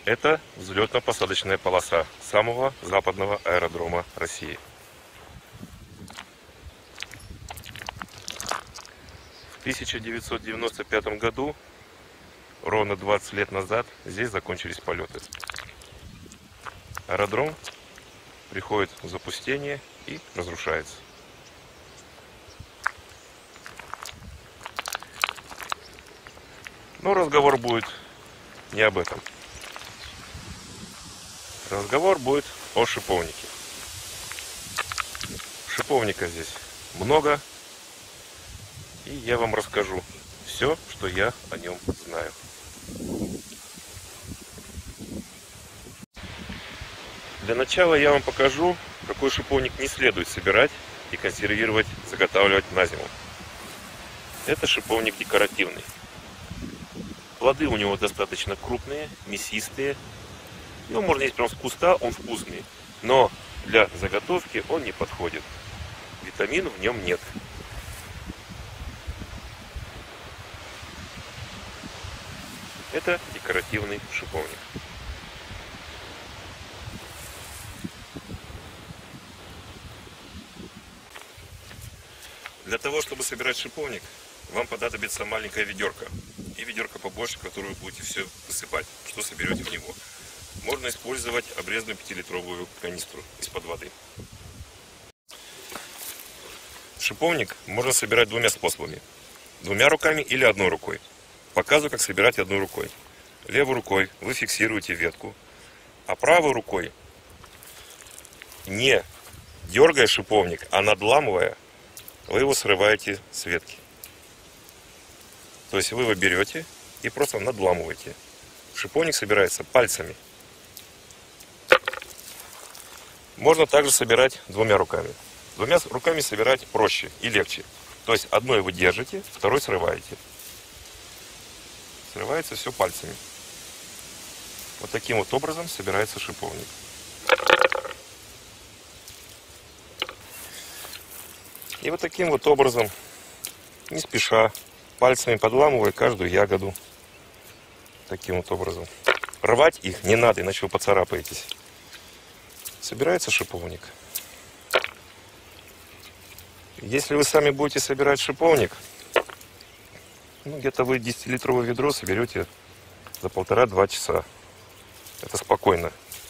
Это взлетно-посадочная полоса самого западного аэродрома России. В 1995 году, ровно 20 лет назад, здесь закончились полеты. Аэродром приходит в запустение и разрушается. Но разговор будет не об этом. Разговор будет о шиповнике. Шиповника здесь много, и я вам расскажу все, что я о нем знаю. Для начала я вам покажу, какой шиповник не следует собирать и консервировать, заготавливать на зиму. Это шиповник декоративный. Плоды у него достаточно крупные, мясистые. Его можно есть прямо с куста, он вкусный. Но для заготовки он не подходит. Витаминов в нем нет. Это декоративный шиповник. Для того, чтобы собирать шиповник, вам понадобится маленькая ведерко. И ведерко побольше, в которое вы будете все высыпать, что соберете в него. Можно использовать обрезанную 5-литровую канистру из-под воды. Шиповник можно собирать двумя способами. Двумя руками или одной рукой. Показываю, как собирать одной рукой. Левой рукой вы фиксируете ветку, а правой рукой, не дергая шиповник, а надламывая, вы его срываете с ветки. То есть вы его берете и просто надламываете. Шиповник собирается пальцами. Можно также собирать двумя руками. Двумя руками собирать проще и легче. То есть одной вы держите, второй срываете. Срывается все пальцами. Вот таким вот образом собирается шиповник. И вот таким вот образом, не спеша, пальцами подламывая каждую ягоду. Таким вот образом. Рвать их не надо, иначе вы поцарапаетесь. Собирается шиповник. Если вы сами будете собирать шиповник, где-то вы 10-литровое ведро соберете за 1,5-2 часа. Это спокойно.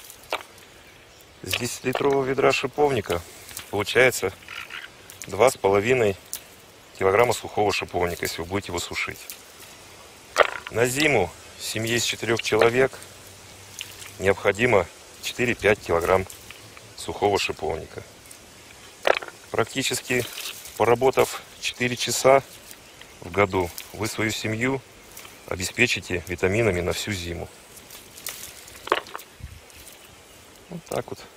С 10-литрового ведра шиповника получается 2,5 килограмма сухого шиповника, если вы будете его сушить. На зиму в семье из 4 человек необходимо 4-5 килограмм сухого шиповника. Практически поработав 4 часа в году, вы свою семью обеспечите витаминами на всю зиму. Вот так вот.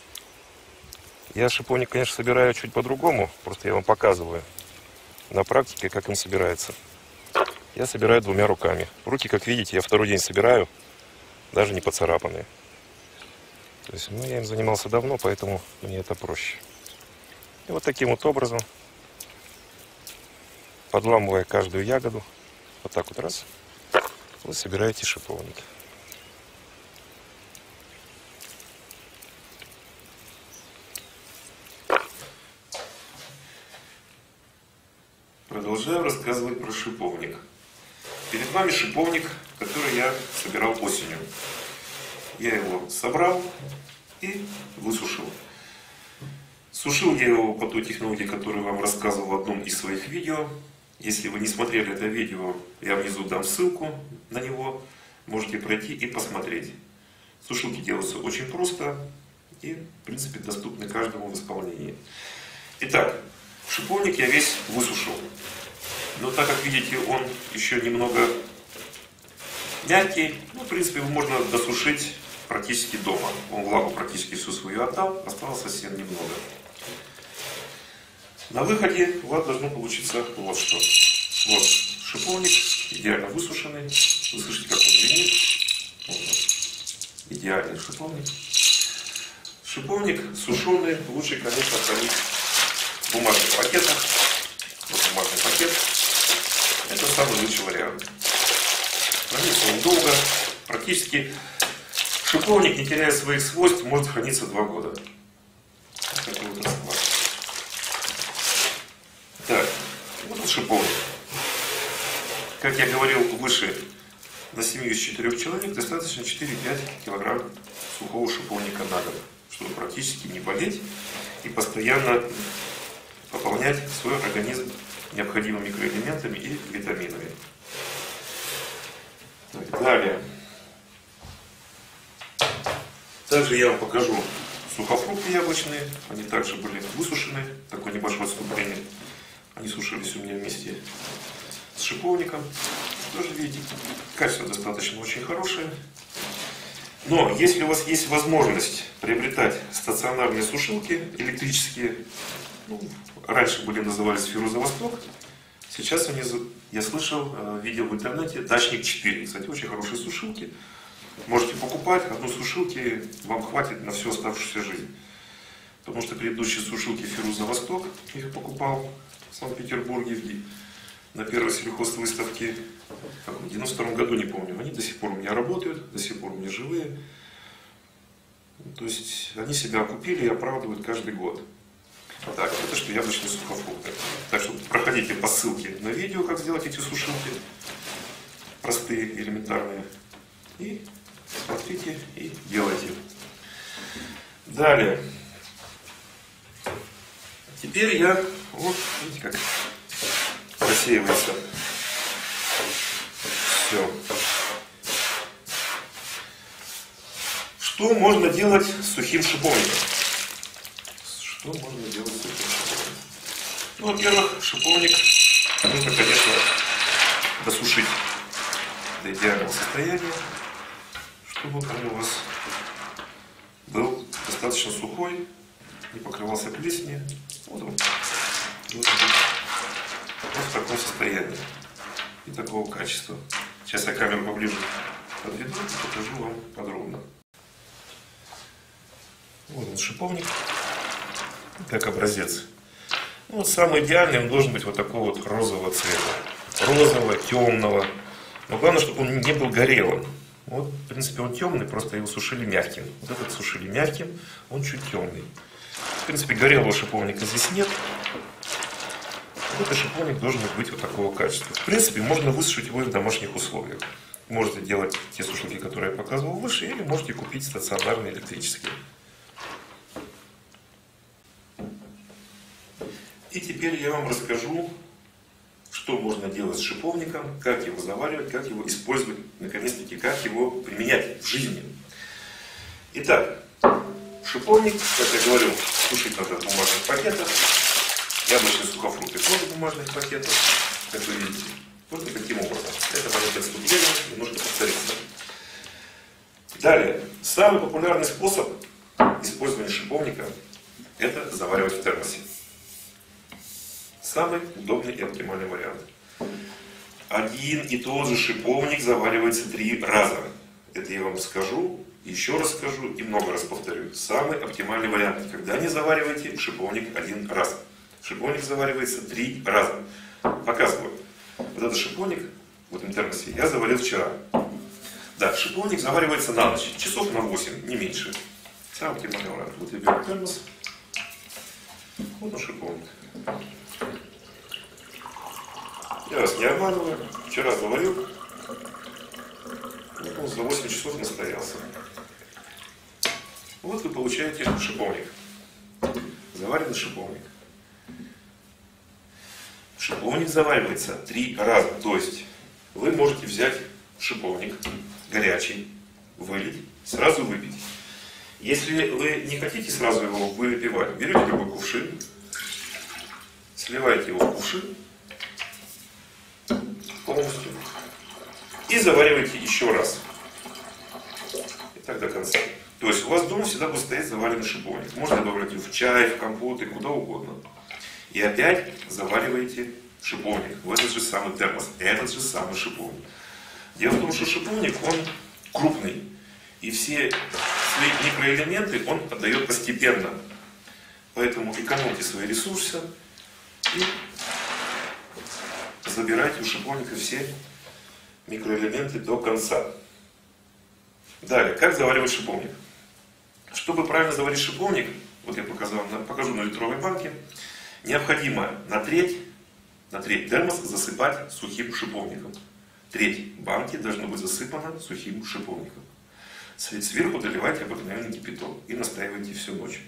Я шиповник, конечно, собираю чуть по-другому, просто я вам показываю на практике, как им собирается. Я собираю двумя руками. Руки, как видите, я второй день собираю, даже не поцарапанные. То есть, я им занимался давно, поэтому мне это проще. И вот таким вот образом, подламывая каждую ягоду, вот так вот раз, вы собираете шиповник. Продолжаю рассказывать про шиповник. Перед вами шиповник, который я собирал осенью. Я его собрал и высушил. Сушил я его по той технологии, которую вам рассказывал в одном из своих видео. Если вы не смотрели это видео, я внизу дам ссылку на него. Можете пройти и посмотреть. Сушилки делаются очень просто и, в принципе, доступны каждому в исполнении. Итак, шиповник я весь высушил. Но так как видите, он еще немного мягкий, в принципе, его можно досушить практически дома. Он влагу практически всю свою отдал, осталось совсем немного. На выходе у вас должно получиться вот что. Вот шиповник, идеально высушенный. Вы слышите, как он звенит. Вот. Идеальный шиповник. Шиповник сушеный лучше, конечно, хранить в бумажных пакетах. Вот бумажный пакет. Это самый лучший вариант. Хранится он долго. Практически Шиповник, не теряя своих свойств, может храниться 2 года. Вот такой вот расклад. Так, вот он шиповник. Как я говорил выше, на семью из 4 человек достаточно 4-5 килограмм сухого шиповника на год, чтобы практически не болеть и постоянно пополнять свой организм необходимыми микроэлементами и витаминами. Так, далее. Также я вам покажу сухофрукты яблочные. Они также были высушены. Такое небольшое отступление. Они сушились у меня вместе с шиповником. Тоже видите, качество достаточно очень хорошее. Но если у вас есть возможность приобретать стационарные сушилки электрические, раньше назывались Фируза Восток, сейчас они, я слышал, видел в интернете, Дачник 4. Кстати, очень хорошие сушилки. Можете покупать, одну сушилки вам хватит на всю оставшуюся жизнь. Потому что предыдущие сушилки Фируза Восток, я их покупал в Санкт-Петербурге на первой сельхозвыставке, в 92 году, не помню, они до сих пор у меня работают, до сих пор у меня живые. То есть они себя окупили и оправдывают каждый год. Так, это что яблочные сухофрукты. Так что проходите по ссылке на видео, как сделать эти сушилки. Простые, элементарные. И смотрите и делайте. Далее. Теперь я, вот, видите, как просеивается все. Что можно делать с сухим шиповником? Что можно делать с сухим шиповником? Во-первых, шиповник нужно, конечно, досушить до идеального состояния, чтобы он у вас был достаточно сухой, не покрывался плесенью. Вот он должен быть вот в таком состоянии и такого качества. Сейчас я камеру поближе подведу и покажу вам подробно. Вот он шиповник, как образец. Вот самый идеальный он должен быть вот такого вот розового цвета. Розового, темного. Но главное, чтобы он не был горелым. Вот, в принципе, он темный, просто его сушили мягким. Вот этот сушили мягким, он чуть темный. В принципе, горелого шиповника здесь нет. Вот этот шиповник должен быть вот такого качества. В принципе, можно высушить его и в домашних условиях. Можете делать те сушилки, которые я показывал выше, или можете купить стационарные электрические. И теперь я вам расскажу, что можно делать с шиповником, как его заваривать, как его использовать, наконец-таки, как его применять в жизни. Итак, шиповник, как я говорил, сушить надо в бумажных пакетах. Яблочные сухофрукты тоже в бумажных пакетах, как вы видите. Только таким образом. Это маленькое отступление, немножко повторится. Далее, самый популярный способ использования шиповника – это заваривать в термосе. Самый удобный и оптимальный вариант. Один и тот же шиповник заваривается 3 раза. Это я вам скажу, еще раз скажу и много раз повторю. Самый оптимальный вариант. Когда не завариваете шиповник 1 раз. Шиповник заваривается 3 раза. Показываю. Вот этот шиповник в этом термосе я заварил вчера. Да, шиповник заваривается на ночь. Часов на 8, не меньше. Самый оптимальный вариант. Вот я беру термос. Вот он шиповник. Я вас не обманываю. Вчера заварил. Вот он за 8 часов настоялся. Вот вы получаете шиповник. Заваренный шиповник. Шиповник заваривается 3 раза. То есть вы можете взять шиповник горячий, вылить, сразу выпить. Если вы не хотите сразу его выпивать, берете любой кувшин, сливаете его в кувшин полностью и завариваете еще раз. И так до конца. То есть у вас дома всегда будет стоять заваренный шиповник. Можно добавлять его в чай, в компоты, куда угодно. И опять завариваете шиповник в этот же самый термос, этот же самый шиповник. Дело в том, что шиповник, он крупный. И все свои микроэлементы он отдает постепенно. Поэтому экономьте свои ресурсы и забирайте у шиповника все микроэлементы до конца. Далее, как заваривать шиповник? Чтобы правильно заварить шиповник, вот я покажу на литровой банке, необходимо на треть термос засыпать сухим шиповником. Треть банки должно быть засыпана сухим шиповником. Сверху доливайте обыкновенный кипяток и настаивайте всю ночь.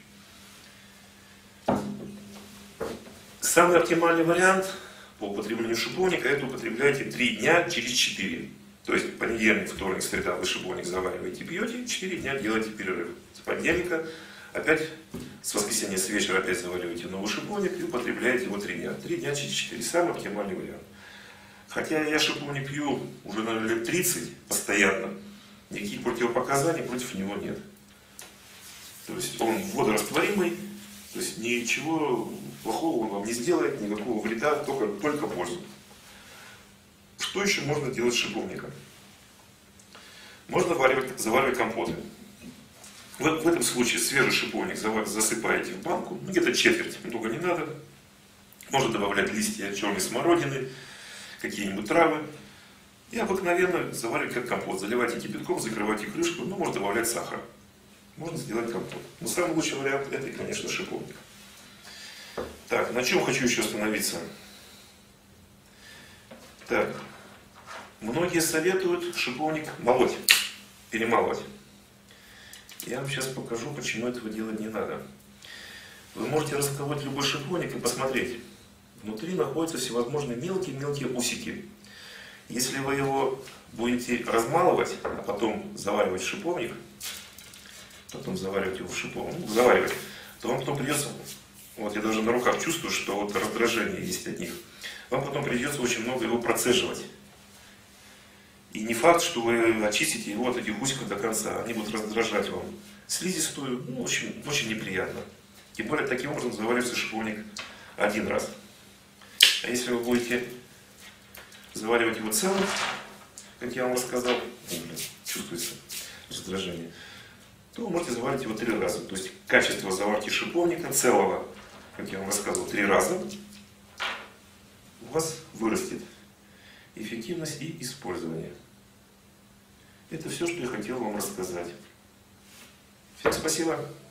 Самый оптимальный вариант по употреблению шиповника — это употребляйте 3 дня через 4. То есть понедельник, вторник, среда вы шиповник завариваете и пьете, 4 дня делаете перерыв. С понедельника опять, с воскресенья с вечера опять завариваете новый шиповник и употребляете его 3 дня. 3 дня через 4. Самый оптимальный вариант. Хотя я шиповник пью уже, наверное, лет 30 постоянно, никаких противопоказаний против него нет. То есть он водорастворимый, то есть ничего плохого он вам не сделает, никакого вреда, только пользу. Что еще можно делать с шиповником? Можно заваривать компоты. В этом случае свежий шиповник засыпаете в банку, где-то четверть, много не надо. Можно добавлять листья черной смородины, какие-нибудь травы. И обыкновенно заваривать как компот. Заливайте кипятком, закрывайте крышку, можно добавлять сахар. Можно сделать компот. Но самый лучший вариант — это, конечно, шиповник. Так, на чем хочу еще остановиться? Так, многие советуют шиповник молоть, перемалывать. Я вам сейчас покажу, почему этого делать не надо. Вы можете расколоть любой шиповник и посмотреть. Внутри находятся всевозможные мелкие-мелкие усики. Если вы его будете размалывать, а потом заваривать в шиповник, то вам потом придется, вот я даже на руках чувствую, что вот раздражение есть от них, вам потом придется очень много его процеживать. И не факт, что вы очистите его от этих усиков до конца, они будут раздражать вам слизистую, очень, очень неприятно. Тем более таким образом заваривается шиповник один раз. А если вы будете заваривать его целым, как я вам рассказал, чувствуется раздражение, то вы можете заварить его 3 раза. То есть качество заварки шиповника целого, как я вам рассказывал, 3 раза, у вас вырастет эффективность и использование. Это все, что я хотел вам рассказать. Всем спасибо.